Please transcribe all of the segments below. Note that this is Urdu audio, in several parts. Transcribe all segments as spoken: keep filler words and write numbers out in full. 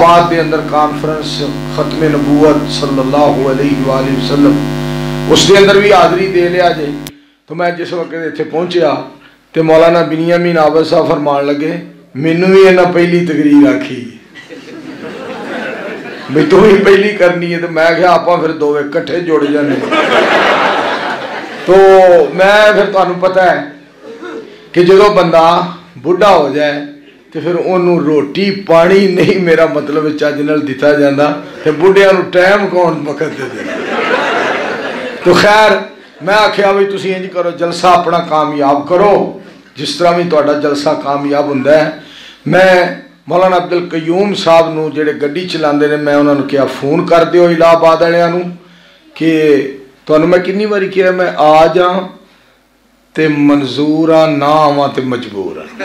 بعد دے اندر کانفرنس ختم نبوت صلی اللہ علیہ وآلہ وسلم اس دے اندر بھی حاضری دے لیا جے. تو میں جس وقت اتنے پہنچیا تو مولانا بنیامین عابد صاحب فرمان لگے مینوں بھی انہاں پہلی تقریر آکھی بھی تو ہی پہلی کرنی ہے. تو میں کہا آپاں پھر دو کٹھے جڑ جانے. تو میں پھر تانوں پتہ ہے کہ جدو بندہ بڑھا ہو جائے تو پھر انہوں روٹی پانی نہیں میرا مطلب چج نال دتا جاندہ تو بڑھیاں نوں ٹائم کون وقت دے دے. تو خیر میں آکھیا بھی تسی انج کرو جلسہ اپنا کامیاب کرو جس طرح بھی تہاڈا جلسہ کامیاب ہوندا ہے. میں مولانا عبد القیوم صاحب نو جڑے گڈی چلاندے نے میں انہاں نوں کہا فون کر دیو الہ آباد والےاں نوں کہ تانوں میں کنی واری کہا میں آ جاں تے منظور آ نہ آواں تے مجبور آ.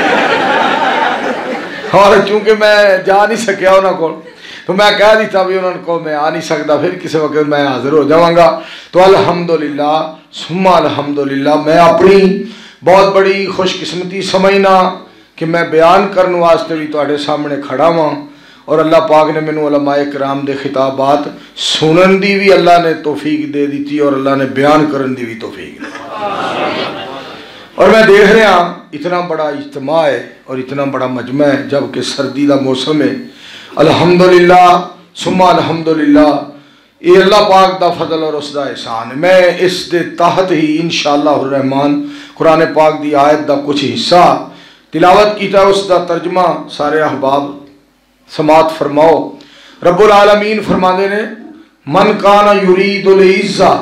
اور چونکہ میں جا نہیں سکیا انہوں کو تو میں کہہ دیتا بھی انہوں کو میں آ نہیں سکتا پھر کسی وقت میں حاضر ہو جاؤں گا. تو الحمدللہ ثم الحمدللہ میں اپنی بہت بڑی خوش قسمتی سمجھنا کہ میں بیان کرنے واسطے بھی تواڈے سامنے کھڑا ہوں اور اللہ پاک نے مینوں علماء کرام دے خطابات سنن دی بھی اللہ نے توفیق دے دیتی اور اللہ نے بیان کرن دی بھی توفیق دے. اور میں دیکھ رہا اتنا بڑا اجتماع ہے اور اتنا بڑا مجمع ہے جبکہ سردی دا موسم ہے. الحمدللہ ثم الحمدللہ یہ اللہ پاک دا فضل اور اس دا احسان ہے. میں اس دے تحت ہی انشاءاللہ الرحمن قرآن پاک دی آیت دا کچھ حصہ تلاوت کیتا ہے اس دا ترجمہ سارے احباب سماعت فرماؤ. رب العالمین فرماندے نے من کان یرید العزہ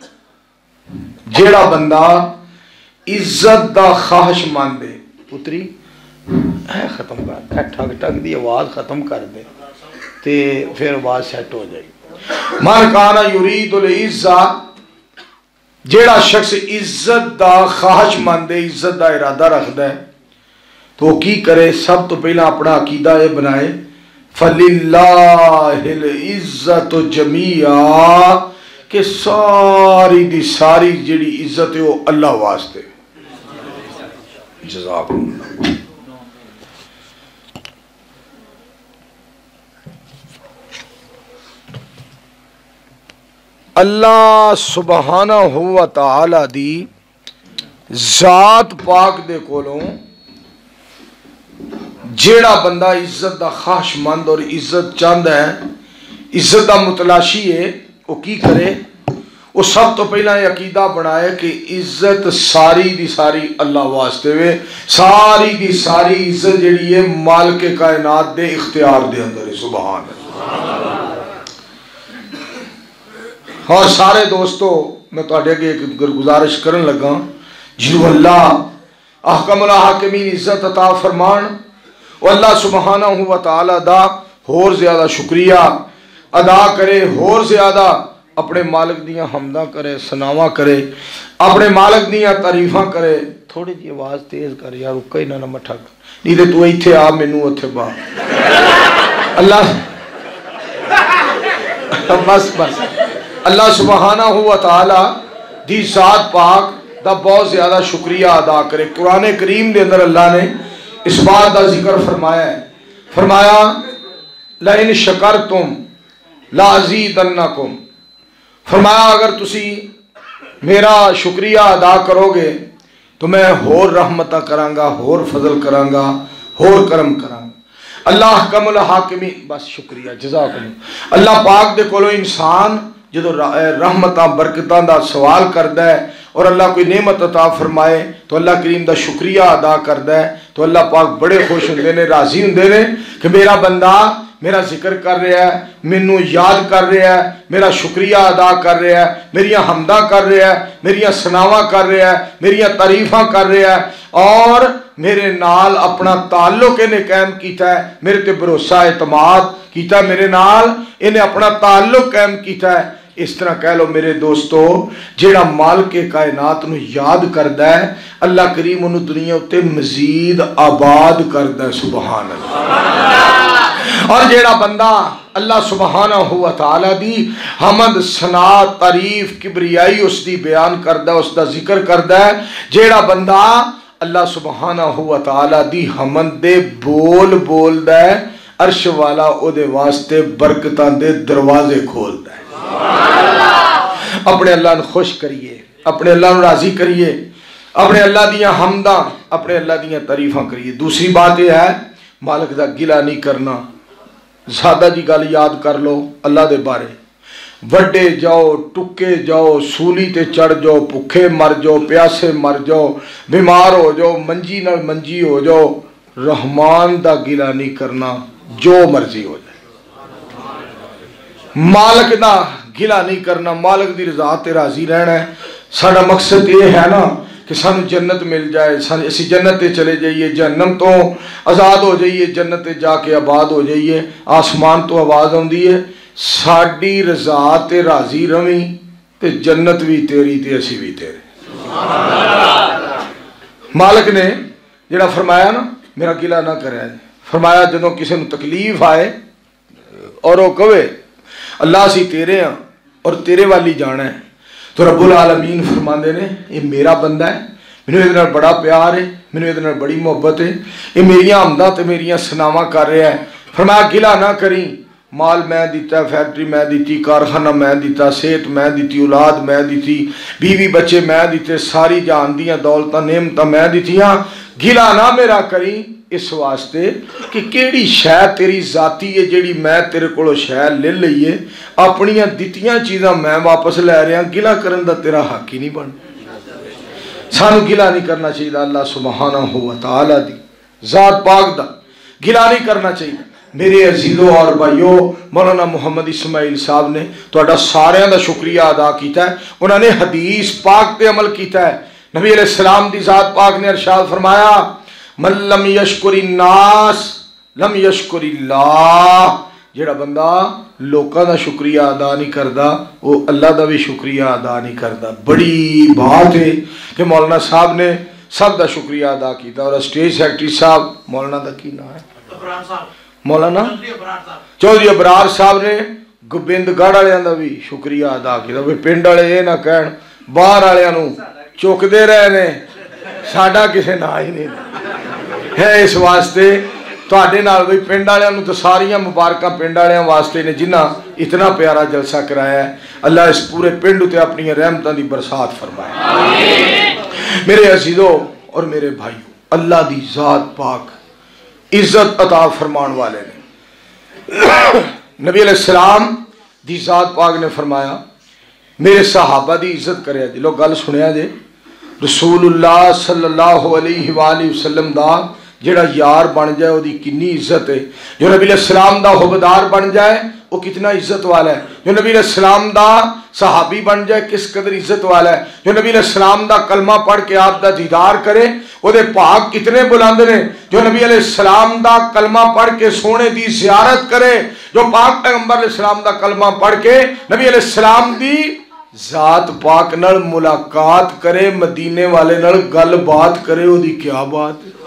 جیڑا بندہ عزت دا خواہش ماندے پتری اے ختم کر اے ٹھگ ٹھگ دی آواز ختم کر دے تے پھر آواز سیٹ ہو جائے. من کانا یرید العزہ جیڑا شخص عزت دا خواہش ماندے عزت دا ارادہ رکھ دے تو وہ کی کرے سب تو پہلا اپنا عقیدہ یہ بنائے فَلِلَّهِ الْعِزَّةُ جَمِيعًا کہ ساری دی ساری جڑی عزت ہے وہ اللہ واسطے. جزاکم اللہ. اللہ سبحانہ و تعالی دی ذات پاک دے کولوں جیڑا بندہ عزت دا خواہش مند اور عزت چاند ہے عزت دا متلاشی ہے وہ کی کرے وہ سب تو پہلا یہ عقیدہ بنائے کہ عزت ساری دی ساری اللہ واسطے وے. ساری دی ساری عزت جیڑی ہے مالک کائنات دے اختیار دے اندر ہے. سبحان اللہ. اور سارے دوستو میں تو آڈے ایک گزارش کرن لگا جو اللہ احکم الحاکمین عزت عطا فرمان وہ اللہ سبحانہ و تعالی دا اور زیادہ شکریہ ادا کرے اور زیادہ اپنے مالک دیاں حمدہ کرے سناواں کرے اپنے مالک دیاں تعریفاں کرے. تھوڑی جی آواز تیز کر یار رکا ہی نہ نہ مٹھا کر نہیں تے تو ایتھے آ مینوں اوتھے با اللہ بس بس اللہ سبحانہ و تعالی دی ذات پاک دا بہت زیادہ شکریہ ادا کرے. قرآن کریم دے اندر اللہ نے اس بات دا ذکر فرمایا ہے. فرمایا لَإِن شَكَرْتُمْ لَأَزِيدَنَّكُمْ فرمایا اگر تسی میرا شکریہ ادا کرو گے تو میں ہور رحمتہ کرانگا ہور فضل کرانگا ہور کرم کرانگا. اللہ حکم الحاکمین بس شکریہ جزاکم. اللہ پاک دے کولو انسان جدو رحمتہ برکتاں دا سوال کردہ ہے اور اللہ کوئی نعمت عطا فرمائے تو اللہ کریم دا شکریہ ادا کردہ ہے تو اللہ پاک بڑے خوش ہوندے نے راضی ہوندے نے کہ میرا بندہ میرا ذکر کر رہا ہے مینوں یاد کر رہا ہے میرا شکریہ ادا کر رہا ہے میریاں حمدہ کر رہا ہے میریاں سناواں کر رہا ہے میریاں تعریفاں کر رہا ہے اور میرے نال اپنا تعلق انہیں قائم کیتا ہے میرے تے بھروسہ اعتماد کیتا ہے میرے نال انہیں اپنا تعلق قائم کیتا ہے. اس طرح کہہ لو میرے دوستو جیڑا مالک کائنات نو یاد کردہ ہے اللہ کریم انہوں دنیا اتے مزید آباد کردہ ہے. سبحان اللہ. اور جیڑا بندہ اللہ سبحانہ و تعالی دی حمد ثنا تعریف کبریائی اس دی بیان کردہ اس دا ذکر کردہ ہے جیڑا بندہ اللہ سبحانہ و تعالی دی حمد دے بول بول دے عرش والا او دے واسطے برکتاں دے دروازے کھولتا ہے۔ اپنے اللہ نے خوش کریے، اپنے اللہ نے راضی کریے، اپنے اللہ دیاں حمداں، اپنے اللہ دیاں تعریفاں کریے۔ دوسری بات یہ ہے مالک دا گلہ نہیں کرنا۔ زیادہ جی گل یاد کر لو اللہ دے بارے، وڈے جاؤ، ٹکے جاؤ، سولی تے چڑھ جاؤ، بھکھے مر جاؤ، پیاسے مر جاؤ، بیمار ہو جاؤ، منجی نال منجی ہو جاؤ، رحمان دا گلہ نہیں کرنا، جو مرضی ہو جائے۔ مالک دا گلہ نہیں کرنا، مالک دی رضا تے راضی رہنا ہے۔ ساڈا مقصد یہ ہے نا کہ سانو جنت مل جائے، اسی جنت تے چلے جائیے، جہنم تو آزاد ہو جائیے، جنت تے جا کے آباد ہو جائیے۔ آسمان تو آواز آندی ہے ساڈی رضا تے راضی رویں تے جنت بھی تیری تے اسی بھی تیرے۔ مالک نے جڑا فرمایا نا میرا گلہ نہ کرے، فرمایا جدوں کسی نو تکلیف آئے اور وہ کہے اللہ سی تیرے ہاں اور تیرے والی جانا ہے، تو رب العالمین فرماندے نے یہ میرا بندہ ہے، مینوں یہ بڑا پیار ہے، مینوں یہ بڑی محبت ہے، یہ میریاں حمداں تے میریاں ثناواں کر رہا ہے۔ فرمایا گلہ نہ کریں، مال میں دیتا ہے، فیکٹری میں دیتی، کارخانہ میں دیتا، صحت میں دیتی، اولاد میں دیتی، بیوی بچے میں دیتے، ساری جہان دیاں دولتاں نعمتاں میں دیتیاں۔ گلہ نہ میرا کریں اس واسطے کہ کیڑی شے تیری ذاتی ہے جیڑی میں تیرے کولوں شے لے لئیے، اپنیاں دتیاں چیزاں میں واپس لے رہا، گلہ کرن دا تیرا حق ہی نہیں بن۔ سانو گلہ نہیں کرنا چاہیے اللہ سبحانہ و تعالی دی ذات پاک دا، گلہ نہیں کرنا چاہیے۔ میرے عزیزوں اور بھائیوں، مولانا محمد اسماعیل صاحب نے تہاڈا ساریاں دا شکریہ ادا کیتا ہے، انہوں نے حدیث پاک تے عمل کیتا ہے۔ نبی علیہ السلام دی ذات پاک نے ارشاد فرمایا من لم یشکر الناس لم یشکر اللہ، جڑا بندہ لوکاں دا شکریہ ادا نہیں کردا وہ اللہ دا بھی شکریہ ادا نہیں کردا۔ بڑی بات ہے کہ مولانا صاحب نے سب دا شکریہ ادا کیتا، اور اسٹیج سیکرٹری صاحب مولانا دا کی نام ہے مولانا چودھری ابرار صاحب نے گوبند گڑھ والےاں دا بھی شکریہ ادا کیتا۔ پنڈ والے یہ نہ کہن باہر والےاں نوں چکدے رہے نے، ساڈا کسے نا ہی نہیں ہے، اس واسطے تواڈے نال بھی پنڈ والےاں نوں تے ساریاں مبارکاں پنڈ والےاں واسطے نے جنہاں اتنا پیارا جلسہ کرایا ہے۔ اللہ اس پورے پنڈ تے اپنی رحمتاں دی برسات فرمائے۔ آمین۔ میرے عزیزوں اور میرے بھائیوں، اللہ دی ذات پاک عزت عطا فرمان والے نے۔ نبی علیہ السلام دی ذات پاک نے فرمایا میرے صحابہ دی عزت کرے جی۔ لوگ گل سنیا جے، رسول اللہ صلی اللہ علیہ وآلہ وسلم دا جڑا یار بن جائے وہ دی کنی عزت ہے، جو نبی علیہ السلام دا حبدار بن جائے وہ کتنا عزت والا ہے، جو نبی علیہ السلام دا صحابی بن جائے کس قدر عزت والا ہے، جو نبی علیہ السلام دا کلمہ پڑھ کے آپ دا دیدار کرے وہ دے پاک کتنے بلند نے، جو نبی علیہ السلام دا کلمہ پڑھ کے سونے دی زیارت کرے، جو پاک پیغمبر علیہ السلام دا کلمہ پڑھ کے نبی علیہ السلام دی ذات پاک نال ملاقات کرے، مدینے والے نال گل بات کرے، وہ دی کیا بات ہے۔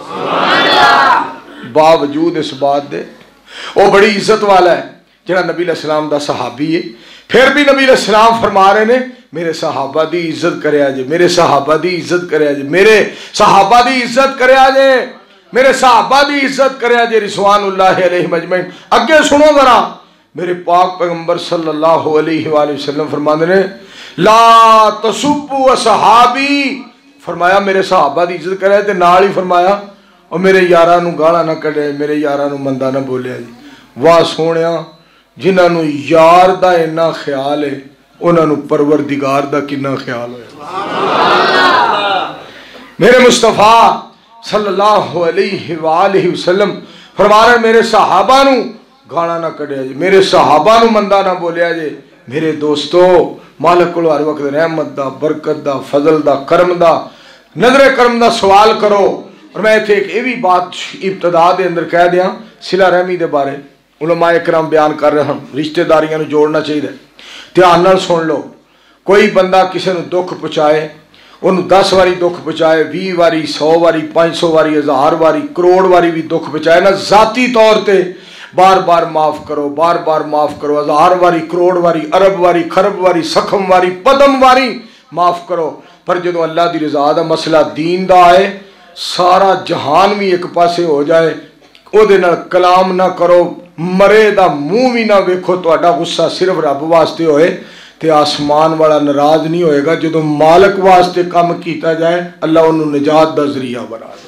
باوجود اس بات دے وہ بڑی عزت والا ہے جڑا نبی علیہ السلام دا صحابی ہے، پھر بھی نبی علیہ السلام فرما رہے نے میرے صحابہ دی عزت کرے آجے، میرے صحابہ دی عزت کرے آجے، میرے صحابہ دی عزت کرے آجے، میرے صحابہ دی عزت کرے آجے رضوان اللہ علیہ مجمعین۔ اگے سنو ذرا، میرے پاک پیغمبر صلی اللہ علیہ وآلہ وسلم فرماتے نے لا تسبوا اصحابی، فرمایا میرے صحابہ دی عزت کرے تے نال ہی فرمایا اور میرے یاراں نو گالا نہ کڈے، میرے یاراں نو مندا نہ بولیا جی۔ واہ سونیا، جنہاں نو یار دا اتنا خیال ہے انہاں نو پروردگار دا کتنا خیال ہے۔ میرے مصطفیٰ صلی اللہ علیہ وآلہ وسلم فرما رہے میرے صحابہ نو گالا نہ کڈیا جی، میرے صحابہ نو مندا نہ بولیا جی۔ میرے دوستو مالک کو ہر وقت رحمت دا، برکت دا، فضل دا، کرم دا، نظر کرم دا سوال کرو۔ اور میں ایتھے ایک یہ بھی بات ابتدا دے اندر کہہ دیا صلہ رحمی دے بارے علماء اکرام بیان کر رہے ہیں، رشتہ داریاں نو جوڑنا چاہیے، دھیان نال سن لو۔ کوئی بندہ کسی نو دکھ پہنچائے، انہوں دس واری دکھ پہنچائے، بھی واری، سو واری، پانچ سو واری، ہزار واری، کروڑ واری بھی دکھ پہنچائے نا، ذاتی طور تے بار بار معاف کرو، بار بار معاف کرو، ہزار واری، کروڑ واری، ارب واری، خرب واری، سکھم واری، پدم واری معاف کرو۔ پر جدو اللہ دی رضا دا مسئلہ دین دا آئے، سارا جہان بھی ایک پاسے ہو جائے، او دے نال کلام نہ کرو، मरे दा मुंह भी ना वेखो, तुहाडा गुस्सा सिर्फ रब वास्ते होए ते आसमान वाला नाराज नहीं होएगा। जो मालिक वास्ते काम किया जाए अल्लाह उन्होंने निजात दा जरिया बना दे।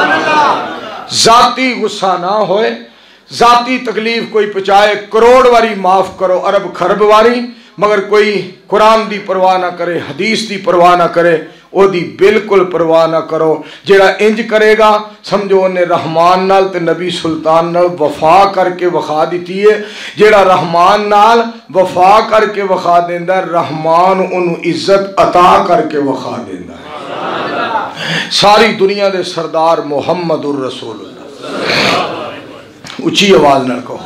जाती गुस्सा ना होए, जाती तकलीफ कोई पहुँचाए, करोड़ वारी माफ करो, अरब खरब वारी, मगर कोई कुरान दी परवाह ना करे, हदीस दी परवाह ना करे, ओदी बिल्कुल परवाह ना करो। जेड़ा इंज करेगा समझो उन्हें रहमान नाल ते नबी सुल्तान नाल वफा करके वखा दी है। जेड़ा रहमान नाल वफा करके वखा देंदा, रहमान उन्हें इज्जत अता करके वखा देंदा। सारी दुनिया दे सरदार मुहम्मदुर रसूलुल्लाह, उच्ची आवाज नाल कहो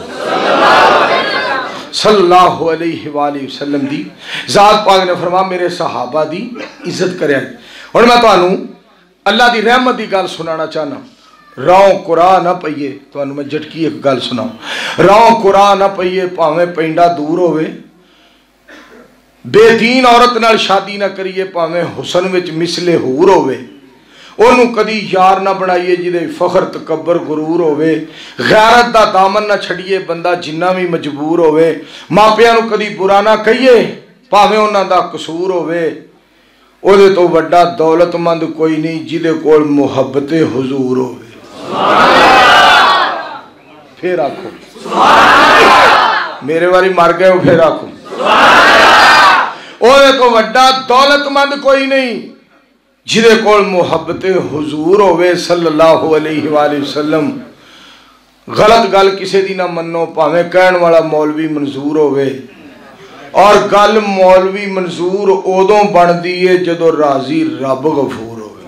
सल्लल्लाहु अलैहि वसल्लम दी जात पाक ने फरमा मेरे सहाबा दी इज्जत करे। और मैं तुहानू अल्लाह दी रहमत दी गल सुनाना चाहना। रौ कुरा ना पईए, तुहानू मैं झटकी एक गल सुनाऊं। रौ कुरा ना पईए, भावें पिंडा दूर होवे, बेदीन औरत नाल शादी ना करिए, भावें हुसन विच मिसले हूर होवे, ओनू कदी यार ना बनाइए जिदे फखर तकबर गुरूर होवे, गैरत दा दामन ना छड़िए बंदा जिन्ना भी मजबूर होवे, मापियां नू कदी बुरा ना कहिए भावें उन्हां दा कसूर होवे, ओदे तो वड्डा दौलतमंद कोई नहीं जिदे कोल मुहब्बते हुजूर होवे। फिर आखो मेरे वारी मर गए हो, फिर आखो ओदे तो वड्डा दौलतमंद कोई नहीं जिदे कोल मुहब्बते हुजूर होवे सल्लल्लाहु अलैहि वसल्लम। गलत गल किसी दी ना मनो, भावें कहण वाला मौलवी मंजूर होवे, और गल मौलवी मंजूर उदों बनदी है जदों राजी रब गफूर होवे।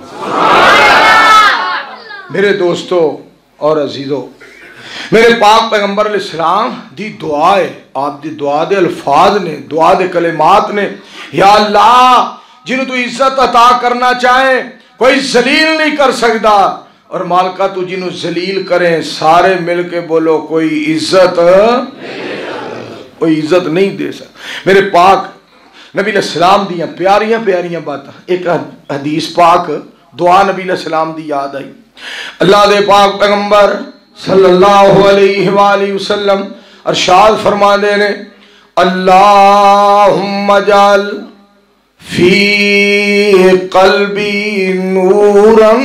मेरे दोस्तों और अजीजों, मेरे पाक पैगंबर अलैहिस्सलाम दी दुआ है, आप दी दुआ दे अल्फाज ने, दुआ दे कलिमात ने, या अल्लाह जिन्हों तू इज्जत अता करना चाहे कोई जलील नहीं कर सकता, और मालका तू जिन्हों जलील करे सारे मिल के बोलो कोई इज्जत कोई इज्जत नहीं दे सकता। मेरे पाक नबी अलैहिस्सलाम दियां प्यारियां प्यारियां बातां, एक हदीस पाक दुआ नबी अलैहिस्सलाम दी याद आई। अल्लाह दे पाक पैगंबर सल्लल्लाहु अलैहि वसल्लम अरशाद फरमाते ने, अल्लाहुम्मा जअल फी क़ल्बी नूरन,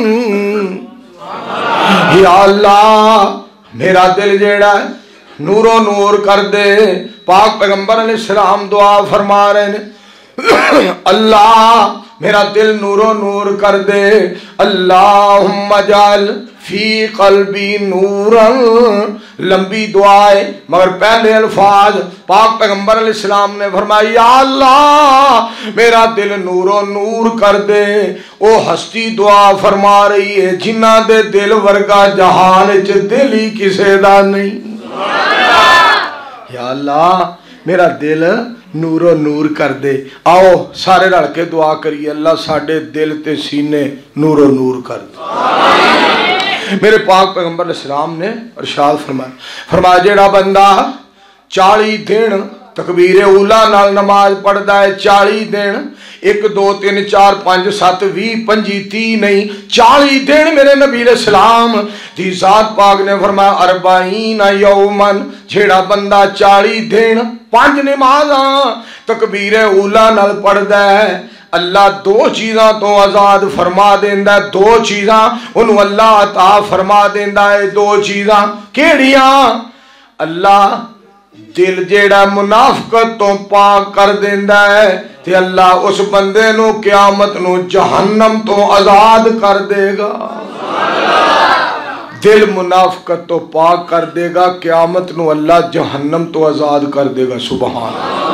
या अल्लाह मेरा दिल जेड़ा नूरो नूर कर दे। पाक पैगंबर अलैहिस्सलाम दुआ फरमा रहे ने, अल्लाह मेरा दिल नूरो नूर कर दे। अल्लाहुम्मा जअल फी क़ल्बी नूरन, लंबी दुआए मगर पहले अल्फाज पाक पैगंबर अलैहिस्सलाम ने फरमाया, या अल्लाह मेरा दिल नूरो नूर कर दे। ओ हस्ती दुआ फरमा रही है जिन्ना दे दिल वर्गा जहान च दिल ही किसे दा नहीं। या अल्लाह मेरा दिल नूरो नूर कर दे। आओ सारे रल के दुआ करिए, अल्लाह साडे दिल ते सीने नूरो नूर कर दे। मेरे पाक पैगंबर अलैहिस्सलाम ने इरशाद फरमाया फरमाया जेड़ा बंदा चाली दिन तकबीर उला नाल नमाज पढ़दा है, चाली दिन, एक दो तीन चार पांच सत्त भी पंजी ती नहीं, चाली दिन मेरे नबी अलैहिस्सलाम दी जात पाक ने फरमाया अरबाईन यौमन, जेड़ा बंदा चाली दिन पांच नमाज़ां तकबीर उला नाल पढ़दा है, अल्लाह दो चीज़ां तो आज़ाद फरमा देंदा है। दो चीज़ां उन्होंने अल्लाह अता फरमा देंदा है। दो चीज़ां केड़ियां? अल्लाह दिल जेड़ा मुनाफकत तो पाक कर देंदा है, ते अल्लाह उस बंदे नू क़यामत नू जहन्नम तो आज़ाद कर देगा। दिल मुनाफकत तो पाक कर देगा, क़यामत नू अल्लाह जहन्नम तो आज़ाद कर देगा। सुभान अल्लाह।